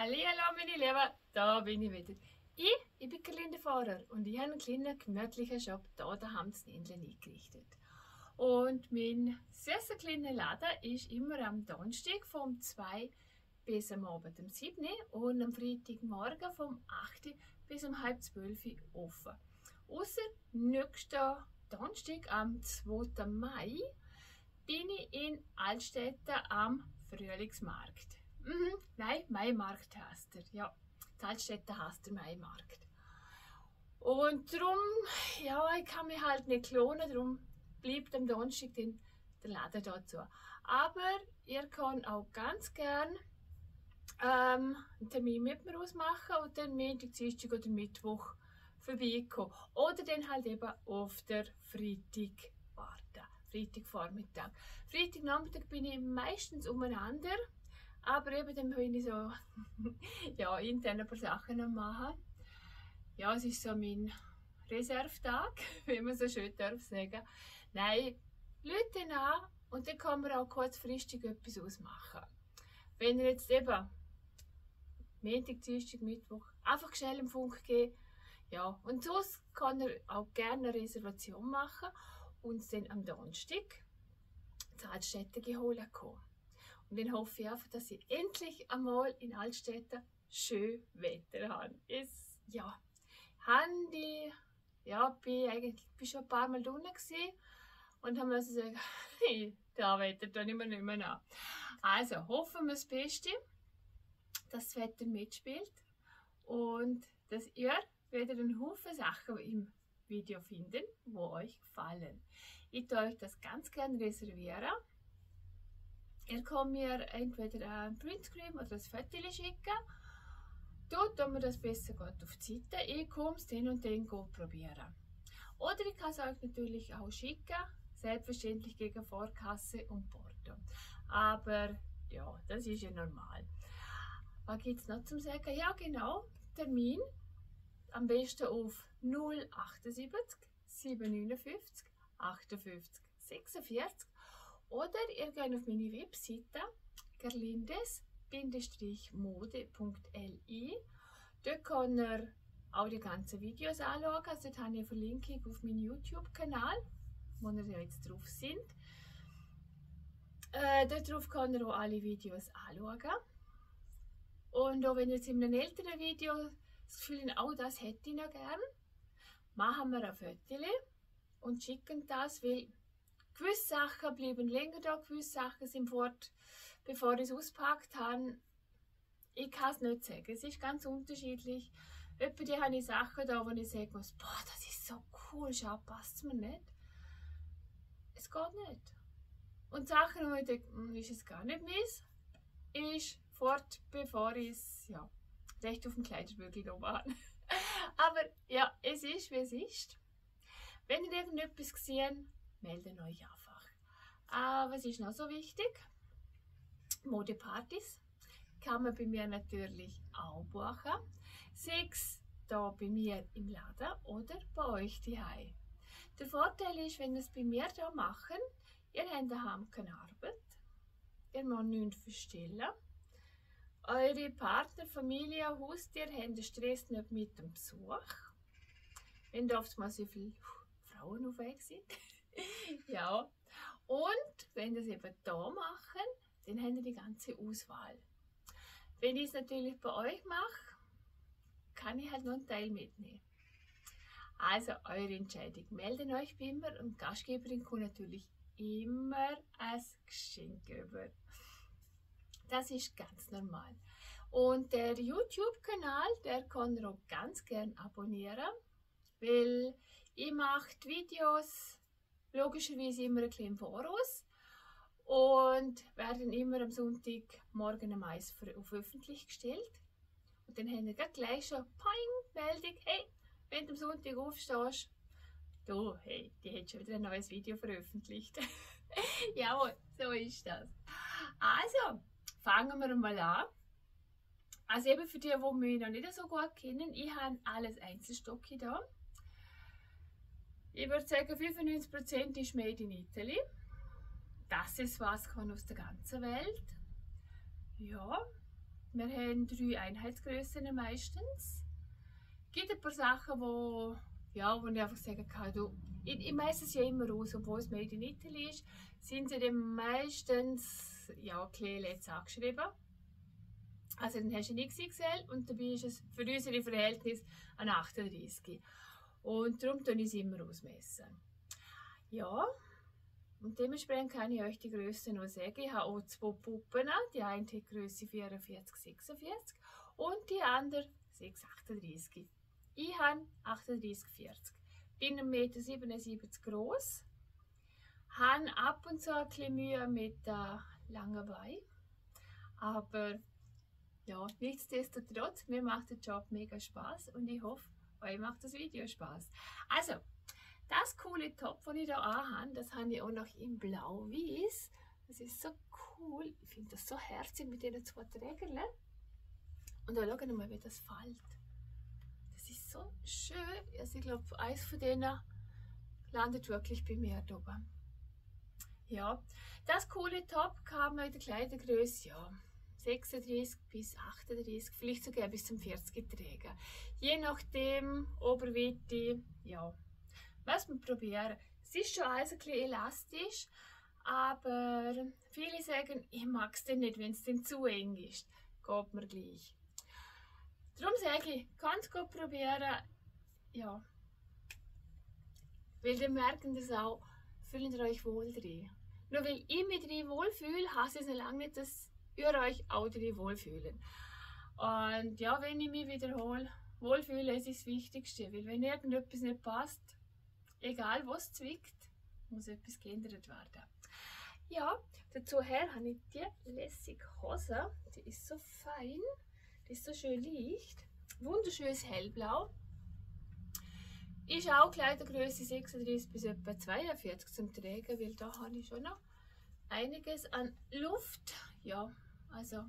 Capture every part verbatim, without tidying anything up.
Hallihallo meine Lieben, da bin ich wieder. Ich, ich bin Gerlinde Fahrer und ich habe einen kleinen gemütlichen Shop hier daheim zu Nindlen eingerichtet. Und mein süßer kleiner Laden ist immer am Donnerstag vom zwei bis am Abend um sieben und am Freitagmorgen vom acht bis um halb zwölf offen. Ausser nächsten Donnerstag am zweiten Mai bin ich in Altstädten am Frühlingsmarkt. Mhm, nein, Maimarkt heisst er. Ja, in Altstädten heisst der Maimarkt. Und darum, ja, ich kann mich halt nicht klonen, darum bleibt am Donnerstag den, der Laden dazu. Aber ihr könnt auch ganz gern ähm, einen Termin mit mir ausmachen und dann Montag, Dienstag oder Mittwoch vorbeikommen. Oder dann halt eben auf der Freitag warten. Freitagvormittag. Freitagnachmittag bin ich meistens umeinander, aber eben dann bin ich so ja, intern ein paar Sachen am machen. Ja, es ist so mein Reservetag, wie man so schön darf sagen. Nein, Leute an und dann kann man auch kurzfristig etwas ausmachen. Wenn ihr jetzt eben Montag, Dienstag, Mittwoch einfach schnell im Funk gehen, ja, und sonst kann er auch gerne eine Reservation machen und dann am Donnerstag zu Altstädten holen kommen. Und dann hoffe ich einfach, dass ich endlich einmal in Altstädten schön Wetter habe. Es, ja, haben die, ja, bin eigentlich bin schon ein paar Mal drinnen gewesen und haben müssen sagen, hey, da Wetter tue ich mir nicht mehr an. Also hoffen wir das Beste, dass das Wetter mitspielt und dass ihr wieder einen Haufen Sachen im Video finden, die euch gefallen. Ich tue euch das ganz gerne reservieren. Ihr könnt mir entweder ein Printscreen oder ein Foto schicken. Dort tun wir das besser gut auf die Seite. Ich komme es dann und dann probieren. Oder ich kann es euch natürlich auch schicken, selbstverständlich gegen Vorkasse und Porto. Aber ja, das ist ja normal. Was gibt es noch zum Sagen? Ja genau, Termin. Am besten auf null achtundsiebzig siebenundneunzig achtundfünfzig sechsundvierzig oder ihr geht auf meine Webseite gerlindes mode punkt li. Dort könnt ihr auch die ganzen Videos anschauen. Also dort habe ich eine Verlinkung auf meinen YouTube-Kanal, wo ihr jetzt drauf sind. Äh, dort drauf könnt ihr auch alle Videos anschauen. Und auch wenn ihr jetzt in einem älteren Video das Gefühl habt, auch das hätte ich noch gern, machen wir ein Foto und schicken das, weil gewisse Sachen bleiben länger da, gewisse Sachen sind fort, bevor ich es auspackt habe. Ich kann es nicht sagen, es ist ganz unterschiedlich. Etwa die habe ich Sachen da, wo ich sage, boah, das ist so cool, schau, passt es mir nicht. Es geht nicht. Und Sachen, wo ich denke, ist es gar nicht meins, ist fort, bevor ich es, ja, recht auf dem Kleiderbügel oben habe. Aber ja, es ist, wie es ist. Wenn ihr irgendetwas gesehen, meldet euch einfach. Ah, was ist noch so wichtig? Modepartys kann man bei mir natürlich auch buchen. Sechs da bei mir im Laden oder bei euch daheim. Der Vorteil ist, wenn ihr es bei mir da machen, ihr habt daheim keine Arbeit, ihr müsst nichts verstellen. Eure Partner, Familie, Haustier haben den Stress nicht mit dem Besuch. Wenn da oft mal so viele Frauen auf Weg sind. Ja. Und wenn ihr es eben da machen, dann habt ihr die ganze Auswahl. Wenn ich es natürlich bei euch mache, kann ich halt nur einen Teil mitnehmen. Also eure Entscheidung. Meldet euch bei mir und die Gastgeberin kommt natürlich immer ein Geschenk über. Das ist ganz normal. Und der YouTube-Kanal, der kann ihr auch ganz gern abonnieren, weil ich mache die Videos logischerweise immer ein bisschen im Voraus und werden immer am Sonntagmorgen um eins auf öffentlich gestellt. Und dann haben wir gleich schon Poing, Meldung, hey, wenn du am Sonntag aufstehst, du, hey, die hat schon wieder ein neues Video veröffentlicht. Jawohl, so ist das. Also, fangen wir mal an. Also eben für die, die mich noch nicht so gut kennen, ich habe alles Einzelstocke da. Ich würde sagen, fünfundneunzig Prozent ist Made in Italy. Das ist was kann aus der ganzen Welt. Ja, Wir haben drei Einheitsgrößen meistens. Es gibt ein paar Sachen, wo, ja, wo ich einfach sagen kann, du, ich, ich meisse es ja immer aus, obwohl es Made in Italy ist, sind sie dann meistens ja, Kleelets angeschrieben. Also dann hast du ein X X L und dabei ist es für unsere Verhältnisse ein achtunddreißig. Und darum tue ich es immer ausmessen. Ja, und dementsprechend kann ich euch die Größe noch sagen. Ich habe auch zwei Puppen, die eine hat Größe vierundvierzig sechsundvierzig und die andere sechs achtunddreißig. Ich habe achtunddreißig vierzig. Bin ein Meter siebenundsiebzig groß, habe ab und zu ein bisschen Mühe mit der langen Beinen, aber ja, nichtsdestotrotz, mir macht der Job mega Spaß und ich hoffe, euch macht das Video Spaß. Also, das coole Top, das ich hier anhabe, das habe ich auch noch in blau-weiß. Das ist so cool. Ich finde das so herzig mit diesen zwei Trägern. Und dann schauen wir mal, wie das fällt. Das ist so schön. Also ich glaube, eins von denen landet wirklich bei mir da oben. Ja, das coole Top kann man in der Kleidergröße, ja, sechsunddreißig bis achtunddreißig, vielleicht sogar bis zum vierzig tragen. Je nachdem, Oberweite, ja, was wir probieren. Es ist schon alles ein bisschen elastisch, aber viele sagen, ich mag es nicht, wenn es dann zu eng ist. Geht mir gleich. Darum sage ich, ganz gut probieren, ja. Weil dann merken das auch, fühlt ihr euch wohl drin. Nur weil ich mich drin wohlfühle, heißt es noch lange nicht, dass ihr euch auch drin wohlfühlen. Und ja, wenn ich mich wiederhole, wohlfühle ist das Wichtigste. Weil wenn irgendetwas nicht passt, egal was zwickt, muss etwas geändert werden. Ja, dazu her habe ich die lässige Hose. Die ist so fein, die ist so schön leicht. Wunderschönes Hellblau. Ist auch Kleidergröße sechsunddreißig bis etwa zweiundvierzig zum Tragen, weil da habe ich schon noch einiges an Luft. Ja, also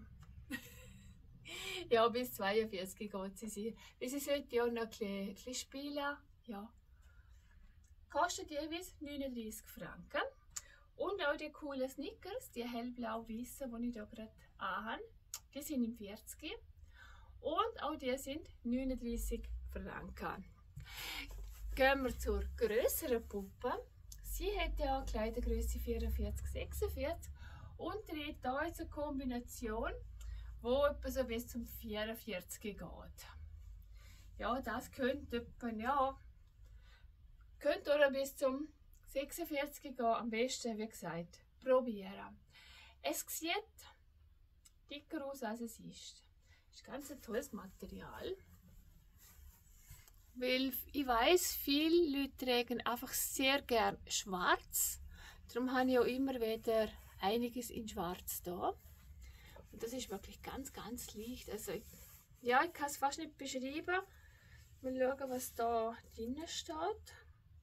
ja, bis zweiundvierzig geht sie. Sie sollte ja noch ein bisschen, ein bisschen spielen. Ja. Kostet jeweils neununddreißig Franken. Und auch die coolen Sneakers, die hellblau-weißen, die ich hier gerade anhabe, die sind im vierzig. Und auch die sind neununddreißig Franken. Gehen wir zur grösseren Puppe. Sie hat ja Kleidergröße vierundvierzig sechsundvierzig und trägt hier jetzt eine Kombination, wo etwa so bis zum vierundvierzig geht. Ja, das könnte etwa, ja, könnte oder bis zum sechsundvierzig gehen. Am besten, wie gesagt, probieren. Es sieht dicker aus, als es ist. Es ist ganz ein tolles Material. Weil ich weiss, viele Leute tragen einfach sehr gern schwarz. Darum habe ich auch immer wieder einiges in schwarz da. Und das ist wirklich ganz, ganz leicht. Also, ja, ich kann es fast nicht beschreiben. Mal schauen, was da drin steht.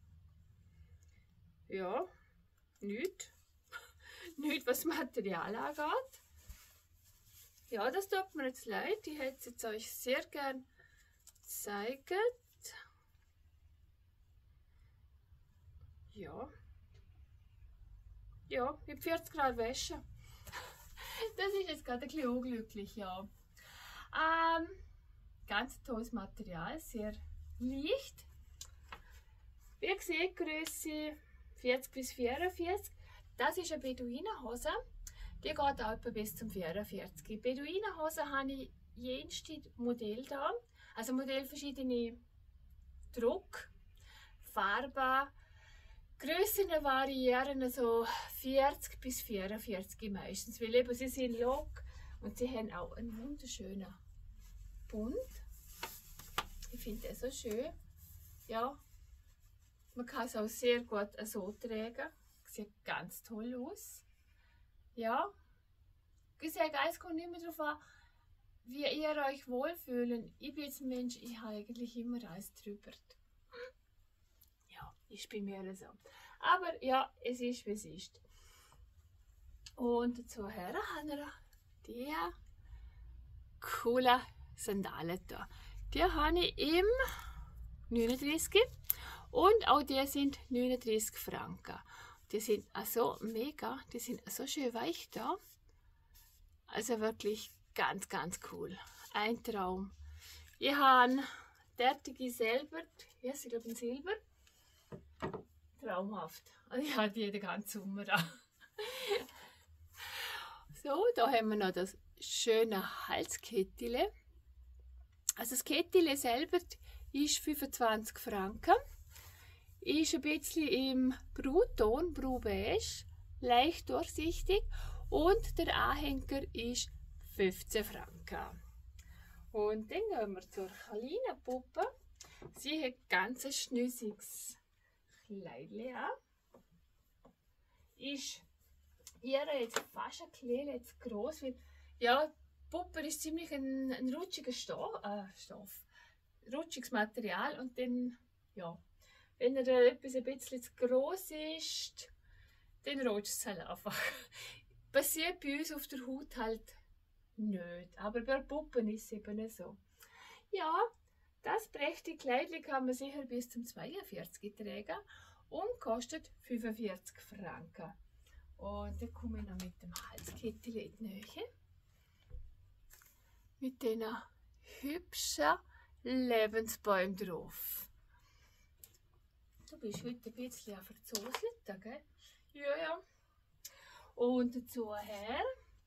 Ja, nichts. Nichts, was das Material angeht. Ja, das tut mir jetzt leid. Ich hätte es jetzt euch sehr gern zeigen. Ja. Ja, mit vierzig Grad Wäsche. Das ist jetzt gerade ein bisschen unglücklich, ja. Ähm, ganz tolles Material, sehr leicht. Wie ihr seht, Größe vierzig bis vierundvierzig. Das ist eine Beduinenhose. Die geht auch etwa bis zum vierundvierzig. Beduinenhose habe ich jenste Modell da. Also Modell verschiedene Druck, Farben, Grössen variieren so vierzig bis vierundvierzig meistens, weil eben sie sind lock und sie haben auch einen wunderschönen Bund. Ich finde das so schön. Ja, man kann es auch sehr gut so tragen. Sieht ganz toll aus. Ja, ich sage, es kommt immer darauf an, wie ihr euch wohlfühlen. Ich bin jetzt ein Mensch, ich habe eigentlich immer alles drüber. Ja, ist bei mir so. Aber ja, es ist wie es ist. Und dazu her haben wir die coolen Sandalen hier. Die habe ich im neununddreißig und auch die sind neununddreißig Franken. Die sind so mega, die sind so schön weich da. Also wirklich ganz, ganz cool. Ein Traum. Ich habe derartige selber, ja, ich glaube in Silber. Traumhaft. Und ich habe die den ganzen Sommer an. So, da haben wir noch das schöne Halskettile. Also das Kettile selber ist fünfundzwanzig Franken. Ist ein bisschen im Brauton, Braubeige, leicht durchsichtig. Und der Anhänger ist fünfzehn Franken. Und dann gehen wir zur kleinen Puppe. Sie hat ganz ein schnüssiges Kleidchen an. Ist ihre jetzt fast ein bisschen zu gross, weil ja, die Puppe ist ziemlich ein, ein rutschiger Stoff, äh, Stoff, rutschiges Material und dann, ja, wenn er etwas ein bisschen zu gross ist, dann rutscht es halt einfach. Passiert bei uns auf der Haut halt nicht, aber bei Puppen ist es eben so. Ja, das prächtige Kleidchen kann man sicher bis zum zweiundvierzig tragen und kostet fünfundvierzig Franken. Und dann komme ich noch mit dem Halskettel in die Nähe. Mit diesen hübschen Lebensbäumen drauf. Du bist heute ein bisschen verzoselt, gell? Ja, ja. Und dazu her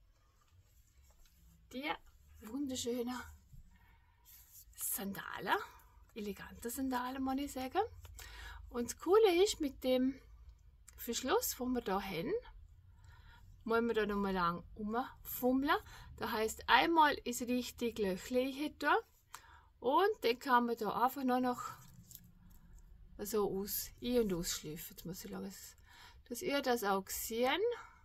die wunderschönen Sandalen, elegante Sandalen, muss ich sagen. Und das Coole ist, mit dem Verschluss, den wir hier haben, müssen wir da noch mal lang umfummeln. Das heisst, einmal ist richtig Löchchen tun und dann kann man da einfach nur noch so aus, ein- und ausschleifen. Jetzt muss ich schauen, dass ihr das auch sehen.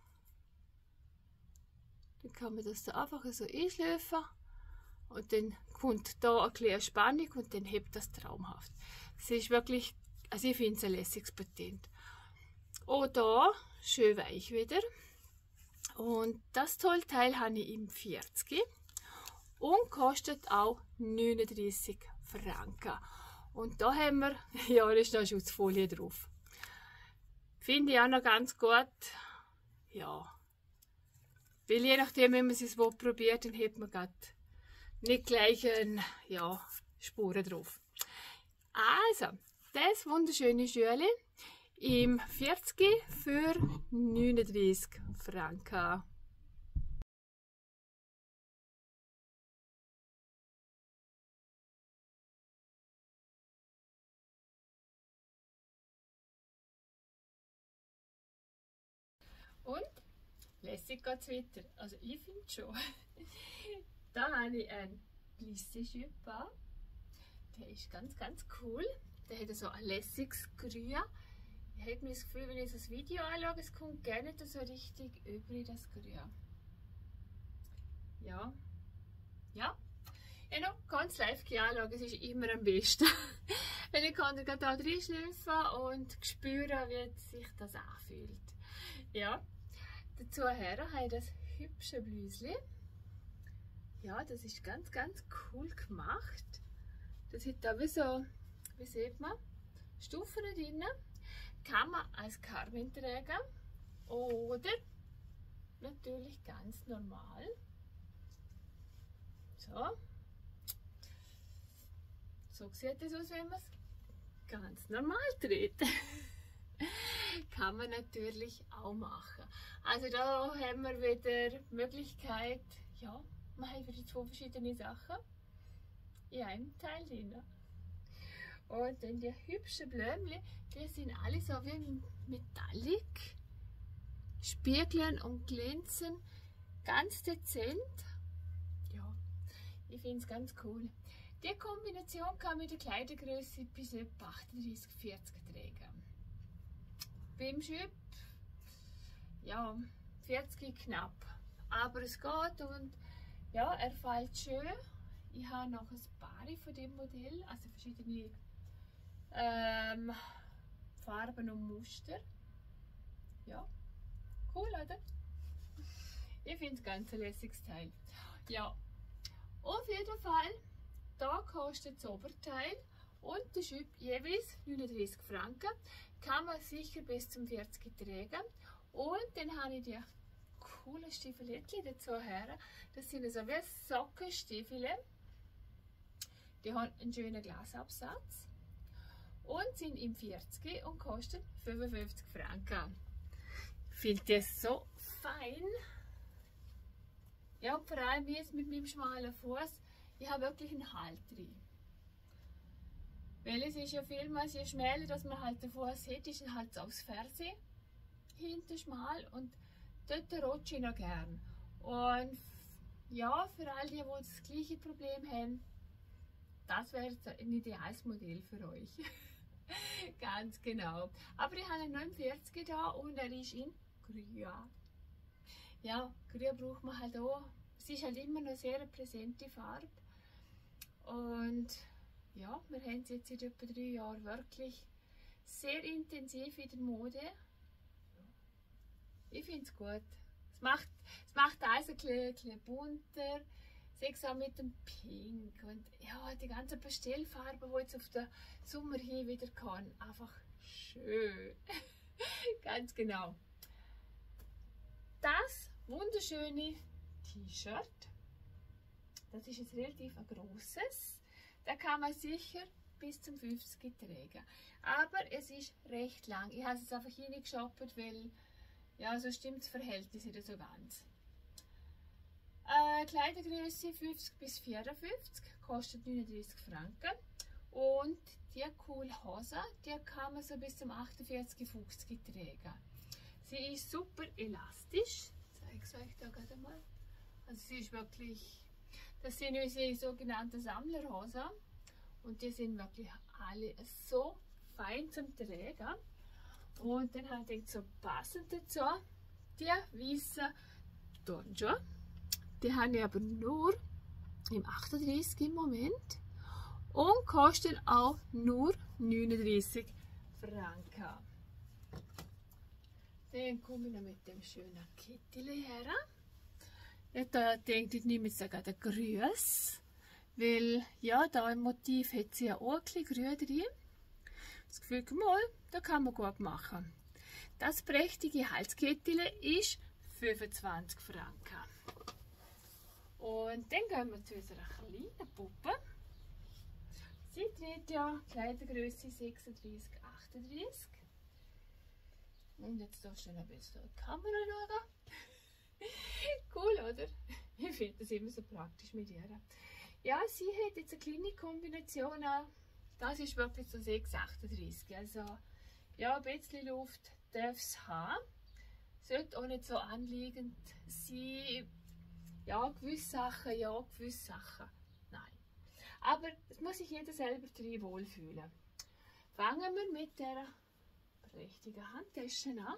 Dann kann man das da einfach so einschleifen und dann kommt da eine kleine Spannung und dann hebt das traumhaft. Es ist wirklich, also ich finde es ein lässiges Patent. Und da schön weich wieder. Und das tolle Teil habe ich im vierzig und kostet auch neununddreißig Franken. Und da haben wir, ja, da ist noch Schutzfolie drauf. Finde ich auch noch ganz gut. Ja. Weil je nachdem, wenn man es wo probiert, dann hat man grad nicht gleich ein, ja, Spuren drauf. Also, das wunderschöne Schürli im vierzig für neununddreißig Franken. Und lässig geht es weiter. Also ich finde schon. Da habe ich einen Plissé-Jupe an. Der ist ganz, ganz cool. Der hat so ein lässiges Grün. Ich habe mir das Gefühl, wenn ich das Video anschaue, es kommt gar nicht so richtig über in das Grün. Ja. Ja. Ja, noch ganz live anschauen, es ist immer am besten. Wenn ich kann, dann gerade da reinschlüpfen und spüren, wie sich das anfühlt. Ja. Dazu her habe ich das hübsche Blüschen. Ja, das ist ganz, ganz cool gemacht. Das hat da wie so, wie sieht man, Stufen drin. Kann man als Carmen tragen oder natürlich ganz normal. So. So sieht es aus, wenn man es ganz normal dreht. Kann man natürlich auch machen. Also da haben wir wieder die Möglichkeit, ja, wir haben wieder zwei verschiedene Sachen in einem Teil drin. Und dann die hübschen Blümchen, die sind alle so wie metallic, spiegeln und glänzen, ganz dezent. Ja, ich finde es ganz cool. Die Kombination kann mit der Kleidergröße bis etwa achtunddreißig vierzig tragen. Beim Jupe, ja, vierzig knapp, aber es geht und ja, er fällt schön. Ich habe noch ein paar von dem Modell, also verschiedene ähm, Farben und Muster. Ja, cool, oder? Ich finde es ganz ein lässiges Teil. Ja, auf jeden Fall, da kostet das Oberteil und der Jupe jeweils neununddreißig Franken. Kann man sicher bis zum vierzig tragen. Und dann habe ich die coole Stiefelettchen dazu her. Das sind so wie Sockenstiefel. Die haben einen schönen Glasabsatz und sind im vierzig und kosten fünfundfünfzig Franken. Ich finde das so fein. Ja, und vor allem jetzt mit meinem schmalen Fuß, ich habe wirklich einen Halt drin. Weil es ist ja vielmals, je schmäler dass man halt den Fuß hat, ist er halt so aufs Ferse hinten schmal und dort rutsche ich noch gern. Und ja, für all die, die das gleiche Problem haben, das wäre ein ideales Modell für euch. Ganz genau. Aber ich habe einen neunundvierzig da und er ist in grün. Ja, grün braucht man halt auch. Es ist halt immer noch sehr eine präsente Farbe. Und ja, wir haben es jetzt seit etwa drei Jahren wirklich sehr intensiv in der Mode. Ich finde es gut. Es macht, es macht alles ein bisschen, ein bisschen bunter. Sechs auch mit dem Pink und ja, die ganzen Pastellfarben, die jetzt auf den Sommer hin wieder kann. Einfach schön. Ganz genau. Das wunderschöne T-Shirt, das ist jetzt relativ ein grosses. Da kann man sicher bis zum fünfzig tragen. Aber es ist recht lang. Ich habe es jetzt einfach hineingeshoppt, weil ja, so stimmt das Verhältnis nicht so ganz. Äh, Kleidergröße fünfzig bis vierundfünfzig, kostet neununddreißig Franken. Und die coole Hose, die kann man so bis zum achtundvierzig fünfzig tragen. Sie ist super elastisch. Ich zeige es euch da gerade mal. Also sie ist wirklich, das sind unsere sogenannten Sammlerhosen. Und die sind wirklich alle so fein zum Tragen. Und dann habe ich so passend dazu die weißen Turnschuhe. Die habe ich aber nur im achtunddreißig im Moment und kosten auch nur neununddreißig Franken. Dann komme ich noch mit dem schönen Kittel her. Ja, da denke ich, ich nehme jetzt sogar den Grüß, weil ja, da im Motiv hat sie ja auch ein bisschen grün drin. Das Gefühl, mal, da kann man gut machen. Das prächtige Halskettel ist fünfundzwanzig Franken. Und dann gehen wir zu unserer kleinen Puppe. Sie trägt ja Kleidergröße sechsunddreißig achtunddreißig. Und jetzt darfst du noch ein bisschen in die Kamera schauen. Cool, oder? Ich finde das immer so praktisch mit ihr. Ja, sie hat jetzt eine kleine Kombination an. Das ist wirklich so sechs achtunddreißig. Also, ja, ein bisschen Luft darf es haben. Sollte auch nicht so anliegend sein. Ja, gewisse Sachen, ja, gewisse Sachen, nein. Aber es muss sich jeder selber drin wohlfühlen. Fangen wir mit der prächtigen Handtasche an.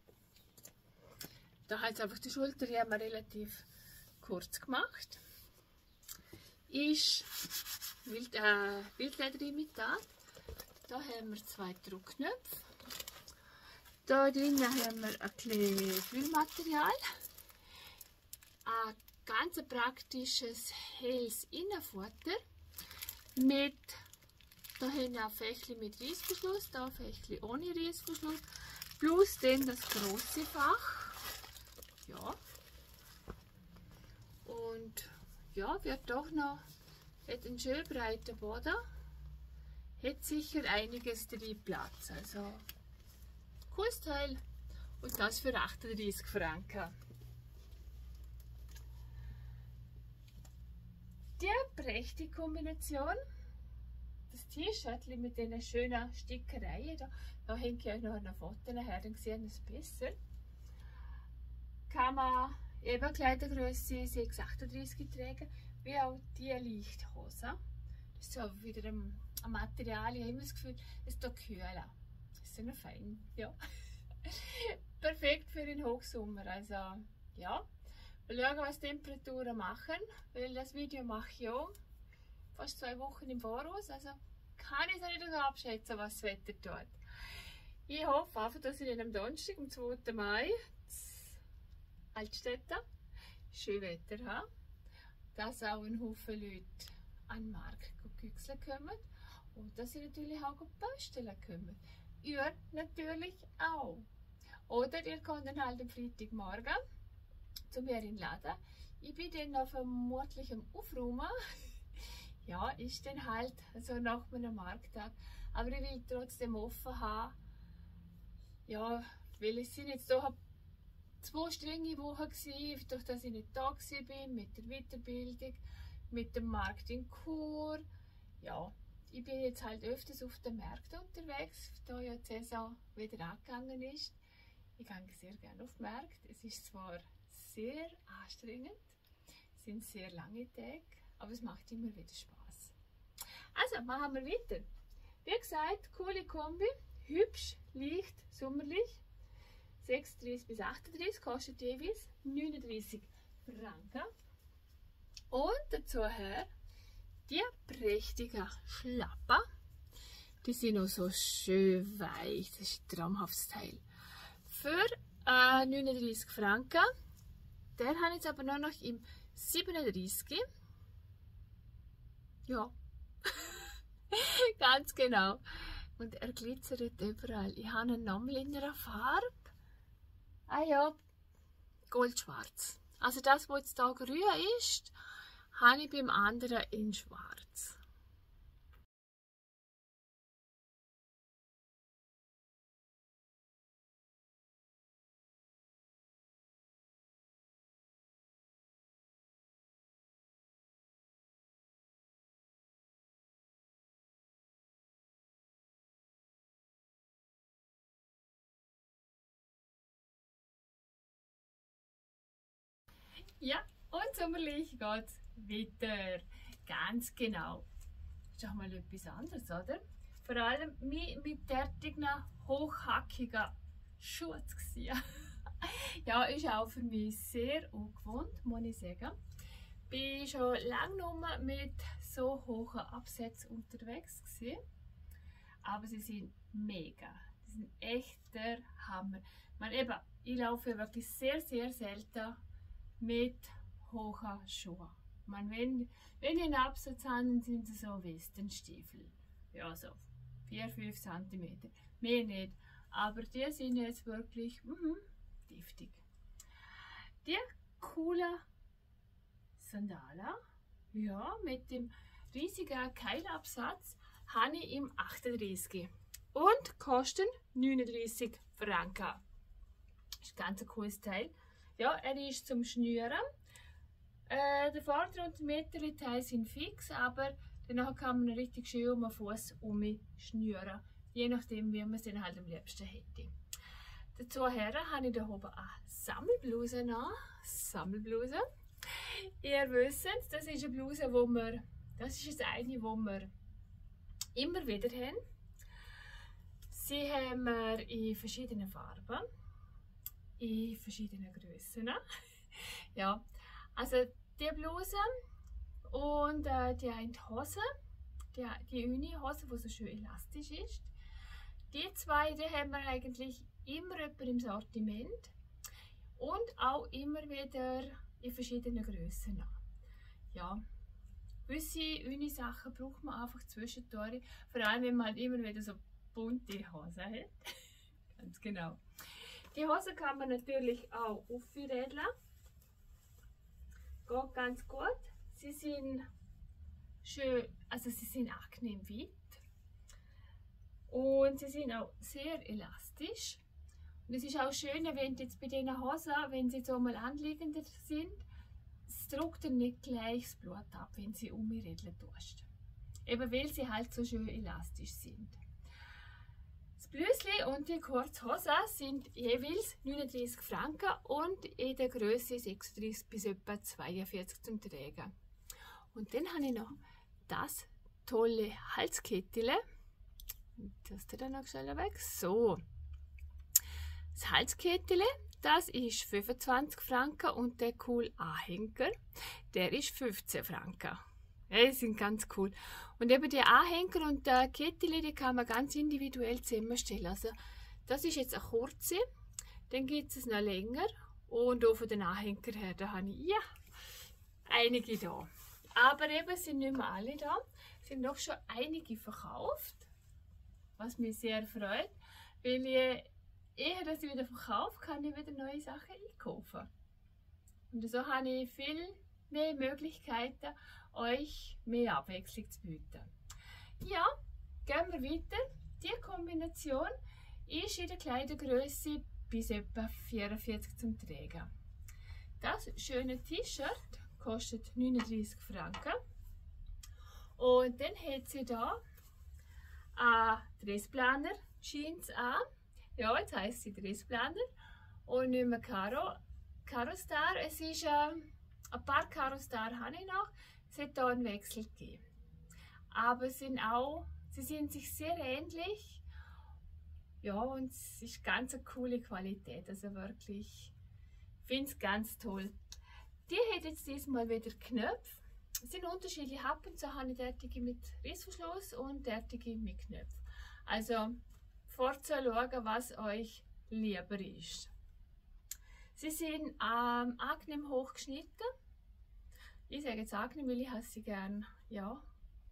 Da hat einfach die Schulter ja mal relativ kurz gemacht. Ist Wild, äh, Wildlederimitat. Da haben wir zwei Druckknöpfe. Da drinnen haben wir ein bisschen Füllmaterial. Ein ganz praktisches helles Innenfutter mit, da haben wir ein Fächli mit Reißverschluss, da ein Fächli ohne Reißverschluss, plus dann das große Fach. Ja. Und ja, wird doch noch, hat einen schön breiten Boden, hat sicher einiges drin Platz. Also cooles Teil und das für achtunddreißig Franken. Die prächtige Kombination, das T-Shirt mit diesen schönen Stickereien, da, da hänge ich euch noch ein Foto nachher, dann sehen wir es besser. Kann man eben Kleidergröße sechs achtunddreißig tragen, wie auch die Leichthose. Das ist so wieder ein, ein Material, ich habe immer das Gefühl, es ist kühler. Das ist ja noch fein, ja. Perfekt für den Hochsommer, also ja. Wir schauen, was die Temperaturen machen, weil das Video mache ich ja fast zwei Wochen im Voraus, also kann ich es nicht so abschätzen, was das Wetter tut. Ich hoffe einfach, dass ich dann am Donnerstag, am zweiten Mai, in Altstädter, schön Wetter habe, dass auch ein Haufen Leute an den Markt güchseln kommen und dass sie natürlich auch basteln kommen. Ihr natürlich auch. Oder ihr könnt dann halt am Freitagmorgen zu mir in den Laden. Ich bin dann noch vermutlich am Aufräumen. Ja, ist dann halt so nach einem Markttag. Aber ich will trotzdem offen haben. Ja, weil es sind jetzt doch zwei strenge Wochen gewesen, durch dass ich nicht da bin mit der Weiterbildung, mit dem Markt in Chur. Ja, ich bin jetzt halt öfters auf den Märkten unterwegs, da ja die Saison wieder angegangen ist. Ich gehe sehr gerne auf die Märkte. Es ist zwar sehr anstrengend, es sind sehr lange Tage, aber es macht immer wieder Spaß. Also, machen wir weiter. Wie gesagt, coole Kombi, hübsch, leicht, sommerlich. sechsunddreißig bis achtunddreißig kostet jeweils neununddreißig Franken. Und dazu her die prächtigen Schlapper. Die sind noch so schön weich. Das ist ein traumhaftes Teil. Für äh, neununddreißig Franken. Der habe ich jetzt aber nur noch im siebenunddreißig. Ja. Ganz genau. Und er glitzert überall. Ich habe ihn nochmal in einer Farbe. Ah ja, goldschwarz. Also das, was jetzt hier grün ist, habe ich beim anderen in schwarz. Ja, und sommerlich geht es weiter. Ganz genau. Das ist auch mal etwas anderes, oder? Vor allem mich mit derartigen hochhackigen Schuhen zu sehen. Ja, ist auch für mich sehr ungewohnt, muss ich sagen. Ich war schon lange nicht mehr mit so hohen Absätzen unterwegs gewesen. Aber sie sind mega. Sie sind echt der Hammer. Man, eben, ich laufe wirklich sehr, sehr selten mit hohen Schuhen. Man, wenn, wenn die einen Absatz haben, sind sie so Westenstiefel. Ja, so vier bis fünf Zentimeter. Mehr nicht. Aber die sind jetzt wirklich mm, giftig. Die coole Sandalen, ja, mit dem riesigen Keilabsatz, habe ich im achtunddreißig und kosten neununddreißig Franken. Das ist ein ganz cooles Teil. Ja, er ist zum Schnüren. Äh, der Vorder- und der mittlere Teil sind fix, aber danach kann man richtig schön um den Fuß schnüren. Je nachdem, wie man es dann halt am liebsten hätte. Dazu habe ich hier oben eine Sammelbluse an. Sammelbluse. Ihr wisst, das ist eine Bluse, wo wir, das ist jetzt eine, die wir immer wieder haben. Sie haben wir in verschiedenen Farben, in verschiedenen Grössen. Ja, also die Bluse und äh, die eine Hose, die, die Uni-Hose, die so schön elastisch ist. Die zwei, die haben wir eigentlich immer im Sortiment und auch immer wieder in verschiedenen Grössen. Ja, gewisse Uni-Sachen braucht man einfach zwischendurch, vor allem wenn man halt immer wieder so bunte Hosen hat. Ganz genau. Die Hose kann man natürlich auch aufrädeln. Geht ganz gut. Sie sind schön, also sie sind angenehm weit. Und sie sind auch sehr elastisch. Und es ist auch schön, wenn jetzt bei diesen Hosen, wenn sie so mal anliegender sind, es drückt dann nicht gleich das Blut ab, wenn sie umredeln tust. Eben weil sie halt so schön elastisch sind. Das Blüsli und die Kurzhose sind jeweils neununddreißig Franken und in der Größe sechsunddreißig bis etwa zweiundvierzig zum Tragen. Und dann habe ich noch das tolle Halskettchen. Das tut dann noch schnell weg. So. Das Halskettchen, das ist fünfundzwanzig Franken und der cool Anhänger, der ist fünfzehn Franken. Ja, die sind ganz cool. Und eben die Anhänger und die Kettchen, die kann man ganz individuell zusammenstellen. Also das ist jetzt eine kurze, dann gibt es noch länger und auch von den Anhängern her, da habe ich ja einige da. Aber eben sind nicht mehr alle da, es sind noch schon einige verkauft, was mich sehr freut, weil ich ehe, dass ich wieder verkaufe, kann ich wieder neue Sachen einkaufen. Und so habe ich viel mehr Möglichkeiten, euch mehr Abwechslung zu bieten. Ja, gehen wir weiter. Die Kombination ist in der Kleidergröße bis etwa vierundvierzig zum Tragen. Das schöne T-Shirt kostet neununddreißig Franken. Und dann hat sie da einen Dressplaner Jeans an. Ja, jetzt heisst sie Dressplaner. Und nicht mehr Caro, Caro Star. Es ist äh, ein paar Caro Star habe ich noch. Es hat hier einen Wechsel gegeben. Aber sind auch, sie sind sich sehr ähnlich. Ja, und es ist ganz eine coole Qualität. Also wirklich, ich finde es ganz toll. Die hat jetzt diesmal wieder Knöpfe. Es sind unterschiedliche Happen. So habe ich derartige mit Rissverschluss und derartige mit Knöpfen. Also, vorzuschauen, was euch lieber ist. Sie sind ähm, angenehm hoch geschnitten. Ich sage jetzt angenehm, weil ich sie gerne, ja,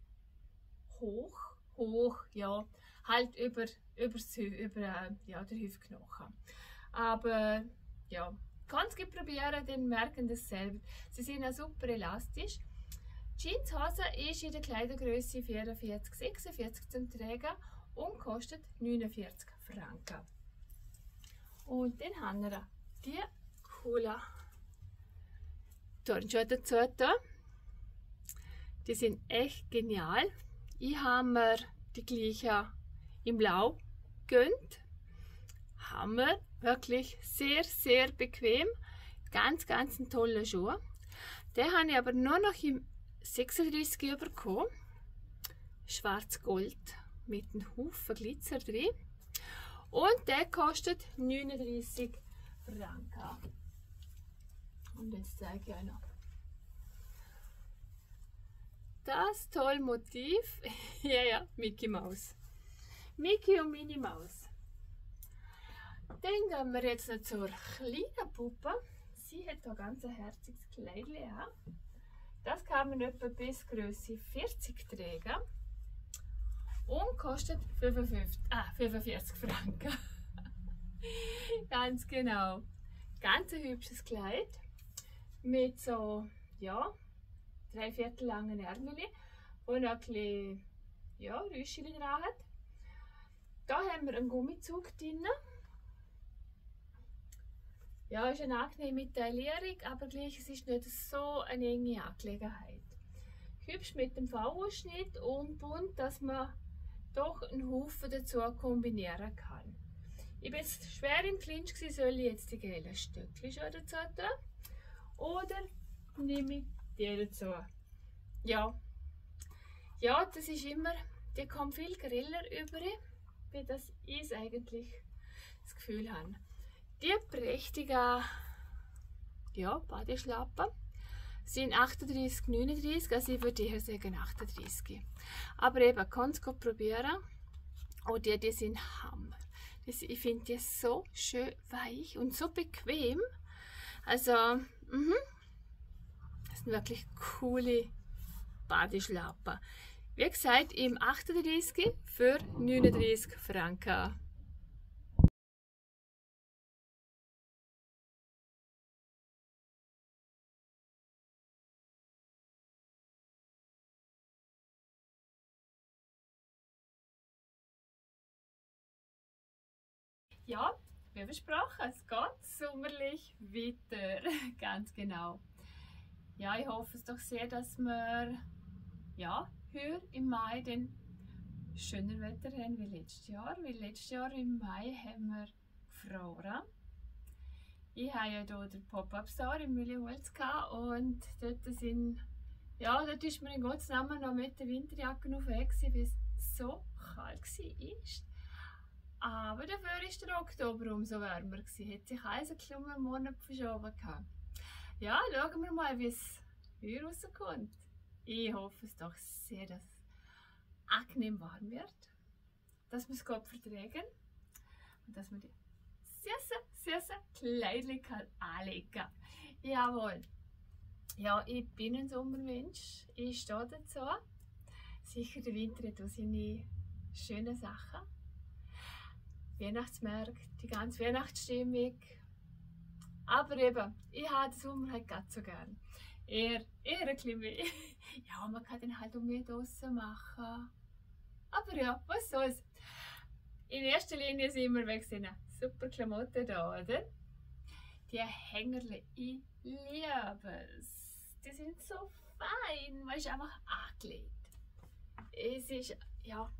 hoch, hoch, ja, halt über, übers, über äh, ja, den Hüftknochen. Aber ja, kannst du probieren, dann merken das selber. Sie sind auch super elastisch. Die Jeanshose ist in der Kleidergröße vierundvierzig sechsundvierzig zum Tragen und kostet neunundvierzig Franken. Und dann haben wir die coolen Turnschuhe dazu da. Die sind echt genial. Ich habe mir die gleichen in Blau gegönnt. Haben wir wirklich sehr, sehr bequem. Ganz, ganz ein toller Schuh. Den habe ich aber nur noch im sechsunddreißig bekommen. Schwarz-Gold mit einem Haufen Glitzer drin. Und der kostet neununddreißig Franken. Und jetzt zeige ich euch noch das tolle Motiv. Ja, ja, Mickey Maus. Mickey und Minnie Maus. Dann gehen wir jetzt noch zur kleinen Puppe. Sie hat hier ganz ein herziges Kleidchen an. Das kann man etwa bis Größe vierzig tragen und kostet fünfundfünfzig, ah, fünfundvierzig Franken. Ganz genau. Ganz ein hübsches Kleid mit so, ja, drei Viertel langen Ärmeln, wo noch ein bisschen, ja, Rüschchen dran hat. Da haben wir einen Gummizug drin. Ja, ist eine angenehme Taillierung, aber gleich es ist nicht so eine enge Angelegenheit. Hübsch mit dem V-Ausschnitt und bunt, dass man doch einen Haufen dazu kombinieren kann. Ich war jetzt schwer im Clinch, soll ich jetzt die gelben Stöckchen schon dazu tun? Oder nehme ich die dazu? Ja, ja, das ist immer, die kommt viel griller über, wie das ich eigentlich das Gefühl habe. Die prächtigen, ja, Badeschlappen sind achtunddreißig neununddreißig, also ich würde eher sagen achtunddreißig. Aber eben, kannst du probieren. Und die, die sind Hammer. Das, ich finde die so schön weich und so bequem. Also, mh, das sind wirklich coole Badeschlappen. Wie gesagt, im achtunddreißig für neununddreißig Franken. Ja, wie versprochen, es geht sommerlich weiter. Ganz genau. Ja, ich hoffe es doch sehr, dass wir ja, hier im Mai den schöner Wetter haben wie letztes Jahr. Weil letztes Jahr im Mai haben wir gefroren. Ich habe ja hier den Pop-Up-Store im Mühleholz und dort sind, ja, dort ist mir in Gottes Namen noch mit der Winterjacke aufweg, weil es so kalt war. Aber dafür ist der Oktober umso wärmer gewesen. Hat sich eins einen Monat verschoben gehabt. Ja, schauen wir mal, wie es hier rauskommt. Ich hoffe es doch sehr, dass es angenehm warm wird, dass wir es gut vertragen und dass wir die süßen, süßen Kleidchen anlegen kann. Jawohl. Ja, ich bin ein Sommermensch. Ich stehe dazu. Sicher, der Winter hat auch seine schönen Sachen. Weihnachtsmärkte, die ganze Weihnachtsstimmung. Aber eben, ich habe den Sommer halt ganz so gern. Eher, eher ein bisschen mehr. Ja, man kann den halt auch mehr draussen machen. Aber ja, was soll's. In erster Linie sind wir wegen diesen super Klamotten da, oder? Die Hängerle, ich liebe es. Die sind so fein, man ist einfach angelegt. Es ist, ja,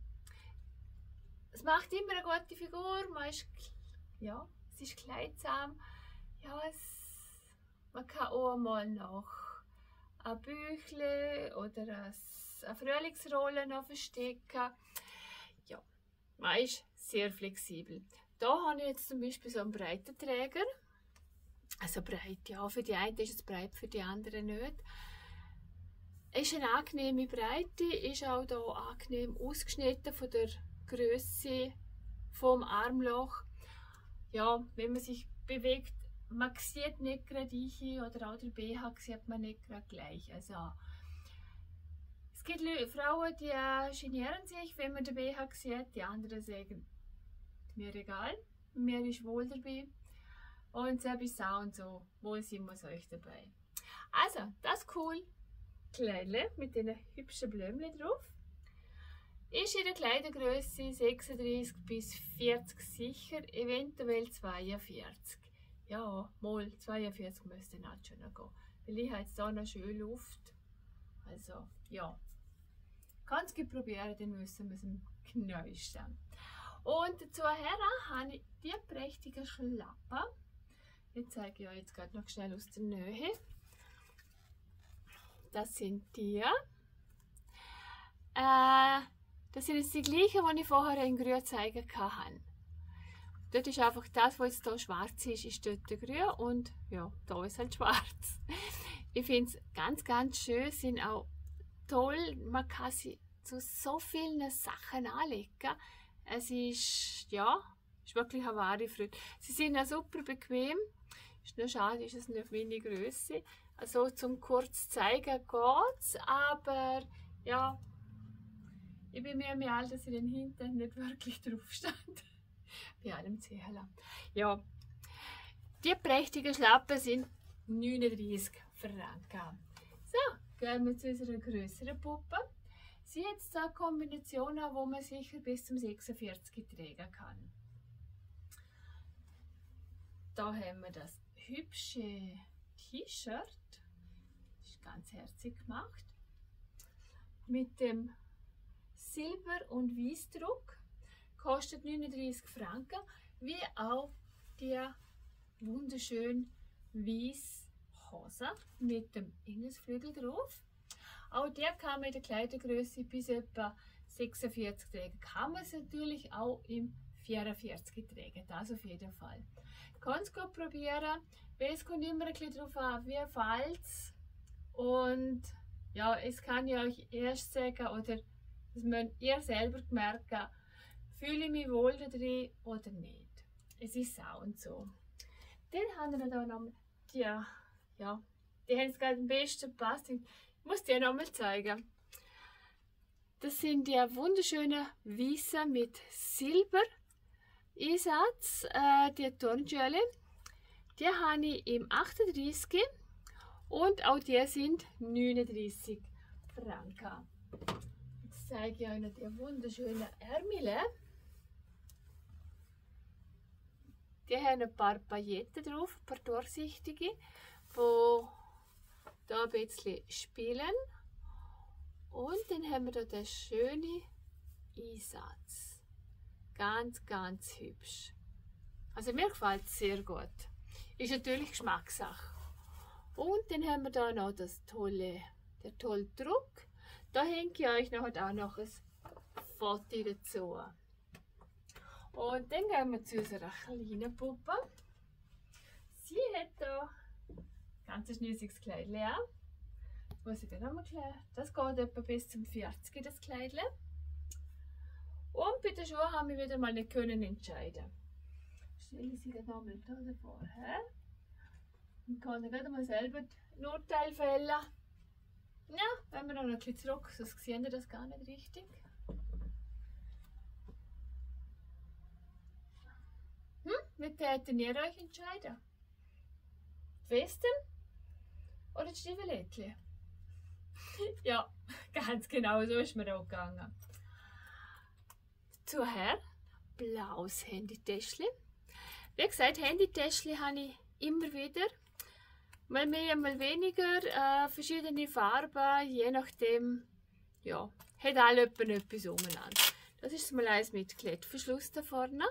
es macht immer eine gute Figur, man ist, ja, es ist kleidsam. Ja, es, man kann auch mal noch ein Büchle oder eine Frühlingsrolle noch verstecken. Ja, man ist sehr flexibel. Da habe ich jetzt zum Beispiel so einen breiten Träger. Also breit, ja, für die einen ist es breit, für die anderen nicht. Es ist eine angenehme Breite, ist auch hier angenehm ausgeschnitten von der Größe vom Armloch. Ja, wenn man sich bewegt, man sieht nicht gerade ich oder auch der B H sieht man nicht gerade gleich. Also, es gibt Frauen, die genieren sich, wenn man den B H sieht, die anderen sagen, mir egal, mir ist wohl dabei. Und so bis auch und so, wohl sind wir euch dabei. Also, das ist cool. Kleidle mit den hübschen Blümchen drauf. Ist in der Kleidergröße sechsunddreißig bis vierzig sicher, eventuell zweiundvierzig. Ja, mal zweiundvierzig müsste dann schon noch gehen. Weil ich habe jetzt hier noch schön Luft. Also, ja. Ganz gut probieren, dann müssen wir es am knäusten. Und dazu habe ich die prächtigen Schlappen. Ich zeige euch jetzt gerade noch schnell aus der Nähe. Das sind die. Äh, das sind jetzt die gleichen, die ich vorher in grün zeigen kann. Dort ist einfach das, was jetzt hier schwarz ist, ist dort grün und ja, da ist halt schwarz. Ich finde es ganz, ganz schön, sind auch toll. Man kann sie zu so vielen Sachen anlegen. Es ist, ja, ist wirklich eine wahre Freude. Sie sind auch super bequem. Ist nur schade, ist es nicht meine Größe. Also zum kurz zeigen geht's, aber ja, ich bin mir mir all, dass ich den hinten nicht wirklich drauf stand. Bei allem Zählen. Ja, die prächtigen Schlappen sind neununddreißig Franken. So, gehen wir zu unserer größeren Puppe. Sie hat jetzt eine Kombination, wo man sicher bis zum sechsundvierzig tragen kann. Da haben wir das hübsche T-Shirt. Ist ganz herzig gemacht. Mit dem Silber- und Weißdruck. Kostet neununddreißig Franken. Wie auch die wunderschön weiße Hose mit dem Engelsflügel drauf. Auch der kann man in der Kleidergröße bis etwa sechsundvierzig tragen. Kann man es natürlich auch im vierundvierzig tragen. Das auf jeden Fall. Kannst gut probieren. Es kommt immer ein bisschen darauf an, wie fällt's. Und ja, es kann ich euch erst sagen, oder das müsst ihr selber merken, fühle ich mich wohl da drin oder nicht. Es ist so und so. Dann haben wir da noch die, ja, die haben es gerade am besten gepasst. Ich muss die nochmal zeigen. Das sind die wunderschönen weißen mit Silber Einsatz, äh, die Turnschuhe. Die habe ich im achtunddreißig und auch die sind neununddreißig Franken. Jetzt zeige ich euch noch die wunderschönen Ärmel. Die haben ein paar Pailletten drauf, ein paar durchsichtige, die da ein bisschen spielen. Und dann haben wir da den schönen Einsatz. Ganz, ganz hübsch. Also mir gefällt es sehr gut. Ist natürlich Geschmackssache. Und dann haben wir da noch das tolle, der tolle Druck. Da hänge ich euch noch, auch noch ein Foto dazu. Und dann gehen wir zu unserer kleinen Puppe. Sie hat hier ein ganz schnüssiges Kleid. Muss ich dann nochmal klären. Das geht etwa bis zum vierzig, das Kleid. Und bei den Schuhen haben wir wieder mal nicht können entscheiden. Stelle ich sie dann nochmal da davor her. Und kann dann gerade mal selber ein Urteil fällen. Ja, wenn wir noch ein bisschen zurück, sonst sehen wir das gar nicht richtig. Hm, wie täten ihr euch entscheiden? Westen oder die Stiefelettchen? Ja, ganz genau, so ist mir auch gegangen. Zuher blaues Handytäschchen. Wie gesagt, Handytäschchen habe ich immer wieder. Mal mehr, mal weniger, äh, verschiedene Farben, je nachdem, ja, hat alle etwas umeinander. Das ist mal eins mit Klettverschluss da vorne.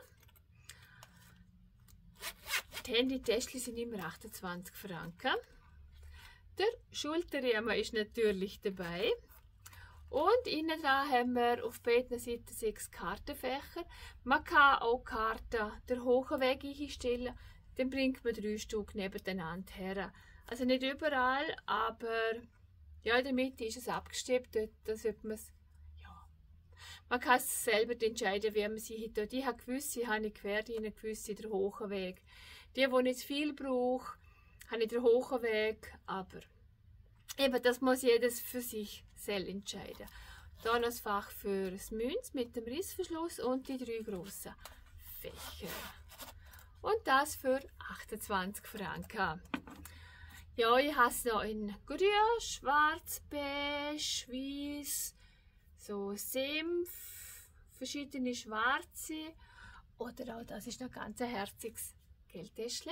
Die Handytäschchen sind immer achtundzwanzig Franken. Der Schulterriemen ist natürlich dabei. Und innen dran haben wir auf beiden Seiten sechs Kartenfächer. Man kann auch Karten der hohen Weg einstellen. Dann bringt man drei Stück nebeneinander her. Also nicht überall, aber ja, in der Mitte ist es abgestimmt. Da sollte man es, ja. Man kann es selber entscheiden, wie man sie hat. Ich habe gewisse, habe ich quer, die habe gewisse der hohen Weg. Die, die nicht viel brauche, habe ich den hohen Weg, aber eben, das muss jedes für sich selbst entscheiden. Hier noch das Fach für das Münz mit dem Rissverschluss und die drei grossen Fächer. Und das für achtundzwanzig Franken. Ja, ich habe es noch in grün, schwarz, beige, weiß, so Senf, verschiedene schwarze. Oder auch das ist noch ganz ein herziges Geldtäschchen.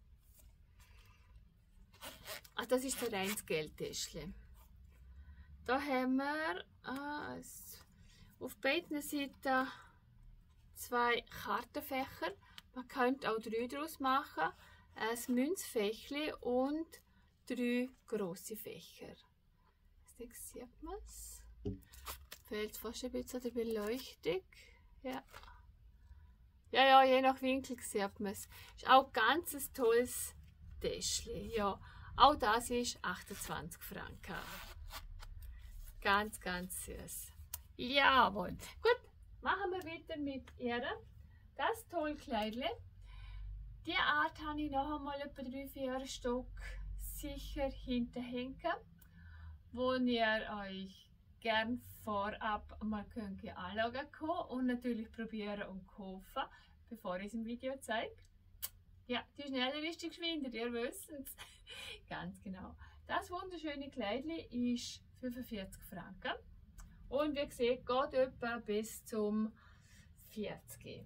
Ach, das ist ein reines Geldtäschchen. Da haben wir äh, auf beiden Seiten zwei Kartenfächer. Man könnte auch drei daraus machen. Ein Münzfächli und drei grosse Fächer. Jetzt sieht man es. Fehlt fast ein bisschen an der Beleuchtung. Ja. Ja, ja, je nach Winkel sieht man es. Ist auch ganz ein tolles Täschchen. Ja, auch das ist achtundzwanzig Franken. Ganz, ganz süß. Jawohl. Gut, machen wir weiter mit ihr. Das tolle Kleidle. Die Art habe ich noch einmal etwa drei, vier Stück sicher hinterhängen, wo ihr euch gern vorab mal könnt anschauen könnt und natürlich probieren und kaufen, bevor ich es im Video zeige. Ja, die schneller ist die geschwinder, ihr wisst es. Ganz genau. Das wunderschöne Kleidchen ist fünfundvierzig Franken und wie gesagt, geht etwa bis zum vierzig.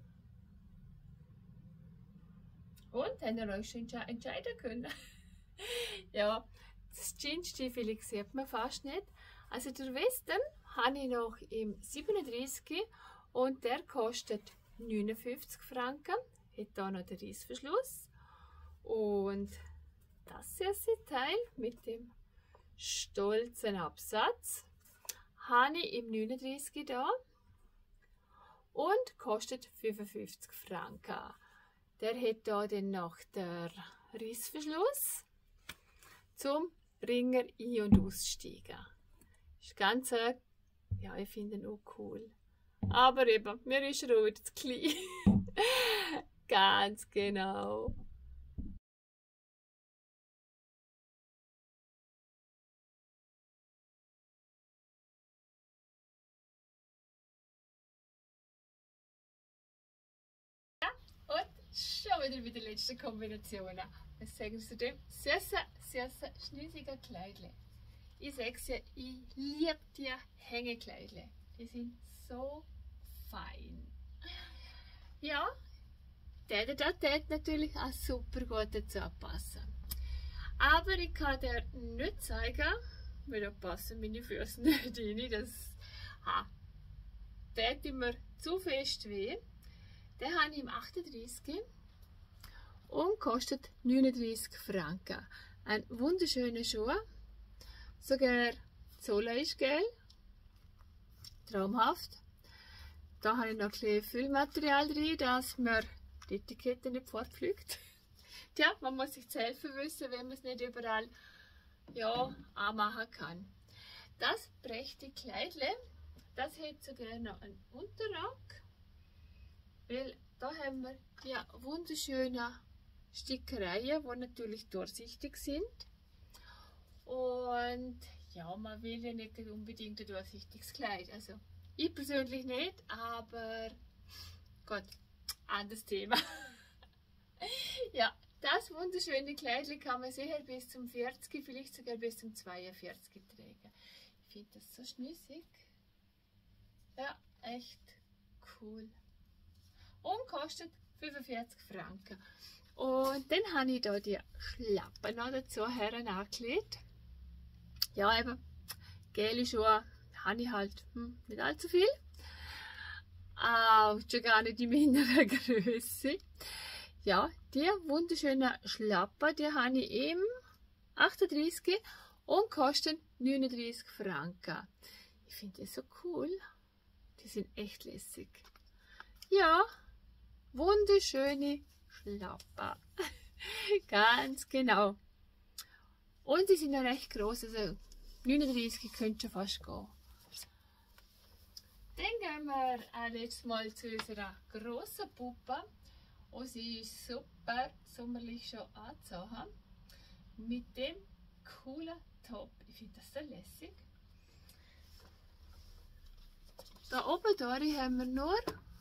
Und habt ihr euch schon entscheiden können? Ja, das Jeansstiefel sieht man fast nicht. Also der Western habe ich noch im siebenunddreißig und der kostet neunundfünfzig Franken. Hat hier noch den Reissverschluss. Und das süße Teil mit dem stolzen Absatz habe ich im neununddreißig da und kostet fünfundfünfzig Franken. Der hat hier dann noch den Reissverschluss zum Ringer ein- und aussteigen. Ist ganz, äh, ja, ich finde ihn auch cool. Aber eben, mir ist er auch wieder zu klein. Ganz genau. Und schon wieder mit den letzten Kombinationen. Was sagen Sie zu dem? Süße, süße, schnüssige Kleidle. Ich sag's ja, ich liebe die Hängekleidle. Die sind so fein. Ja, der da tät natürlich auch super gut dazu passen. Aber ich kann dir nicht zeigen, weil da passen meine Füße nicht rein. Das ha, tät immer zu fest weh. Den habe ich im achtunddreißig und kostet neununddreißig Franken. Ein wunderschöner Schuh. Sogar die Sohle ist gelb. Traumhaft. Da habe ich noch ein bisschen Füllmaterial drin, dass mir die Etikette nicht fortfliegt. Tja, man muss sich zu helfen wissen, wenn man es nicht überall ja, anmachen kann. Das prächtige Kleidle, das hat sogar noch einen Unterrock. Weil da haben wir die wunderschönen Stickereien, die natürlich durchsichtig sind. Und ja, man will ja nicht unbedingt ein durchsichtiges Kleid. Also ich persönlich nicht, aber Gott, anderes Thema. Ja, Das wunderschöne Kleidchen kann man sicher bis zum vierzig, vielleicht sogar bis zum zweiundvierzig tragen. Ich finde das so schnüssig. Ja, echt cool. Und kostet fünfundvierzig Franken. Und dann habe ich da die Schlappen noch dazu angelegt. Ja, eben, gelbe Schuhe habe ich halt hm, nicht allzu viel. Auch schon gar nicht in meiner Größe. Ja, die wunderschönen Schlappen, die habe ich im achtunddreißig und kosten neununddreißig Franken. Ich finde die so cool. Die sind echt lässig. Ja, wunderschöne Schlappen. Ganz genau. Und die sind ja recht groß, also neununddreißig könnte schon fast gehen. Dann gehen wir auch letztes Mal zu unserer grossen Puppe. Und sie ist super sommerlich schon angezogen. Mit dem coolen Top. Ich finde das so lässig. Da oben durch haben wir nur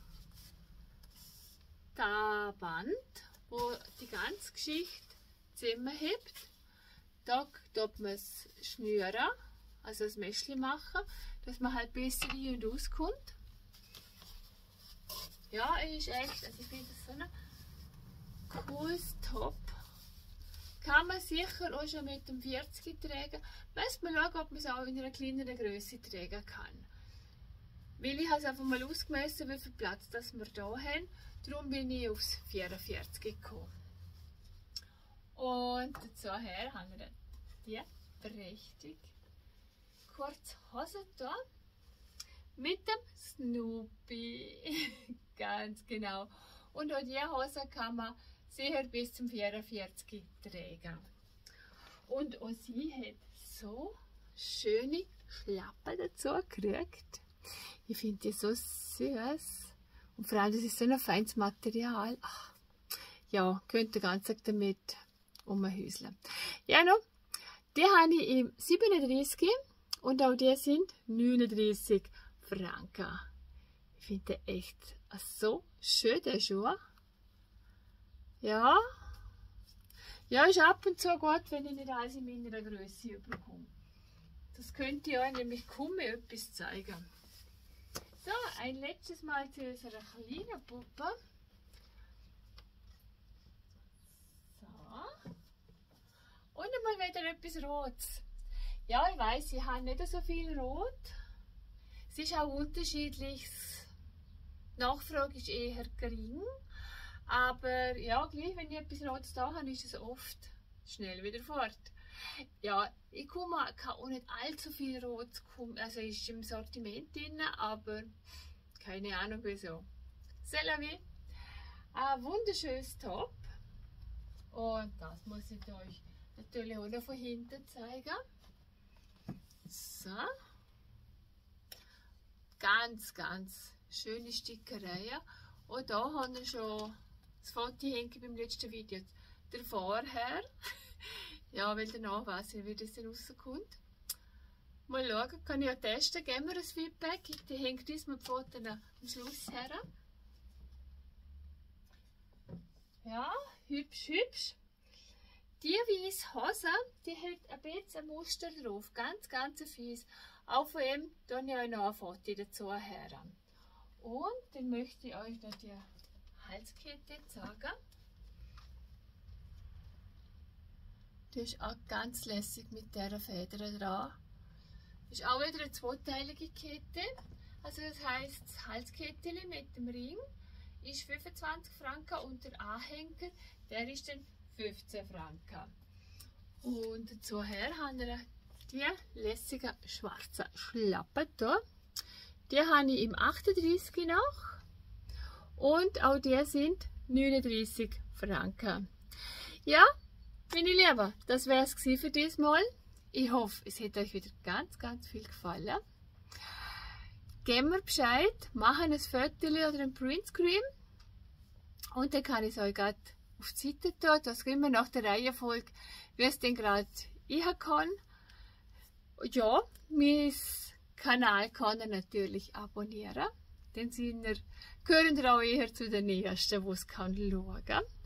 das Band, wo die ganze Geschichte zusammenhebt. Da tut man es schnüren, also ein Mäschchen machen, dass man halt besser rein und auskommt. Ja, ist echt, also ich finde das so ein cooles Top. Kann man sicher auch schon mit dem vierzig tragen. Müssen wir schauen, ob man es auch in einer kleineren Größe tragen kann. Weil ich habe es einfach mal ausgemessen, wie viel Platz das wir hier haben. Darum bin ich aufs vierundvierzig gekommen. Und dazu her haben wir die prächtig kurze Hose hier mit dem Snoopy. Ganz genau. Und auch diese Hose kann man sicher bis zum vierundvierzig tragen. Und auch sie hat so schöne Schlappen dazu gekriegt. Ich finde die so süß. Und vor allem, das ist so ein feines Material. Ach, ja, könnt ihr ganz damit umhäuseln. Ja, no, die habe ich im siebenunddreißig und auch die sind neununddreißig Franken. Ich finde die echt so schön, der Schuh. Ja, ja, ist ab und zu gut, wenn ich nicht alles in meiner Größe bekomme. Das könnte ich euch nämlich kaum mehr etwas zeigen. So, ein letztes Mal zu unserer kleinen Puppe. So. Und einmal wieder etwas Rotes. Ja, ich weiss, ich habe nicht so viel Rot. Es ist auch unterschiedlich. Die Nachfrage ist eher gering. Aber ja, gleich, wenn ich etwas Rotes da habe, ist es oft schnell wieder fort. Ja, ich komme, kann auch nicht allzu viel Rot, also ist im Sortiment drin, aber keine Ahnung wieso. C'est la vie. Ein wunderschönes Top. Und das muss ich euch natürlich auch noch von hinten zeigen. So. Ganz, ganz schöne Stickereien. Und da haben wir schon das Foto hängen beim letzten Video. Der Vorher. Ja, weil danach weiß ich, wie das dann rauskommt. Mal schauen, kann ich ja testen. Geben wir ein Feedback. Die hängt uns mit Fotos am Schluss her. Ja, hübsch, hübsch. Die weiße Hose, die hat ein bisschen ein Muster drauf. Ganz, ganz fies. Auch von ihm tue ich euch noch ein Foto dazu her. Und dann möchte ich euch noch die Halskette zeigen. Die ist auch ganz lässig mit dieser Feder dran. Ist auch wieder eine zweiteilige Kette. Also das heisst, das Halskettchen mit dem Ring ist fünfundzwanzig Franken und der Anhänger, der ist dann fünfzehn Franken. Und dazu her haben wir die lässigen schwarzen Schlappen hier. Die habe ich im achtunddreißig noch. Und auch die sind neununddreißig Franken. Ja, meine Lieben, das wäre es für dieses Mal. Ich hoffe, es hat euch wieder ganz, ganz viel gefallen. Gebt mir Bescheid, machen ein Foto oder ein Printscreen. Und dann kann ich es euch gerade auf die Seite tun. Das immer nach der Reihenfolge, wie es denn gerade ich kann. Ja, mein Kanal kann ihr natürlich abonnieren. Dann sind ihr, gehören ihr auch eher zu den Ersten, die es kann schauen.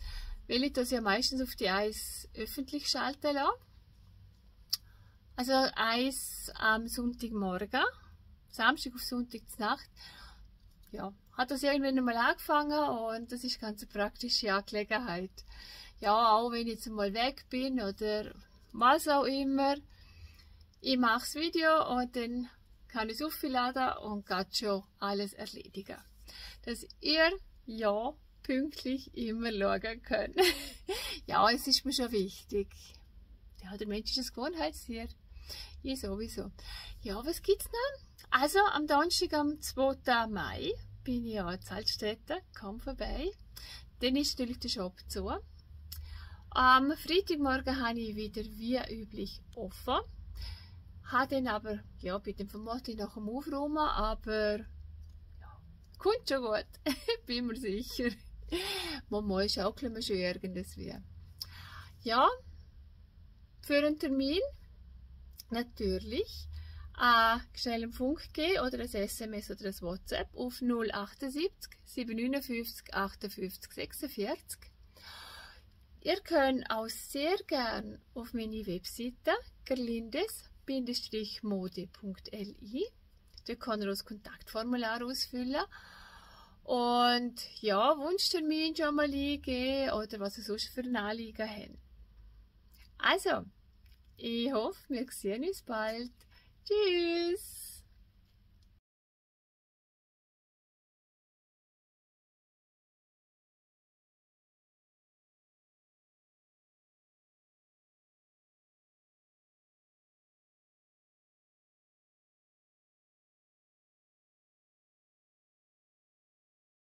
weil ich das ja meistens auf die Eis öffentlich schalten lasse. Also Eis am Sonntagmorgen, Samstag auf Sonntag Nacht. Ja, hat das irgendwann einmal angefangen und das ist ganz eine praktische Angelegenheit. Ja, auch wenn ich jetzt mal weg bin oder was auch immer. Ich mache das Video und dann kann ich es aufladen und geht schon alles erledigen. Dass ihr ja pünktlich immer schauen könnt. Ja, es ist mir schon wichtig. Ja, der Mensch ist ein Gewohnheitstier. Ich sowieso. Ja, was gibt's noch? Also, am Donnerstag, am zweiten Mai, bin ich ja in Altstädte. Komm vorbei. Dann ist natürlich der Shop zu. Am Freitagmorgen habe ich wieder wie üblich offen. Habe dann aber, ja, bin dann vermutlich nach dem Aufräumen, aber ja, kommt schon gut. Bin mir sicher. Mal schaukeln wir schon irgendwie. Ja, für einen Termin natürlich äh, schnell einen Funk geben oder ein S M S oder ein WhatsApp auf null achtundsiebzig siebenundfünfzig achtundfünfzig sechsundvierzig. Ihr könnt auch sehr gern auf meine Webseite gerlindes mode punkt l i. Da kann ihr das Kontaktformular ausfüllen und ja, Wunschtermin schon mal eingeben oder was ihr sonst für ein Anliegen habt. Also, ich hoffe, wir sehen uns bald. Tschüss!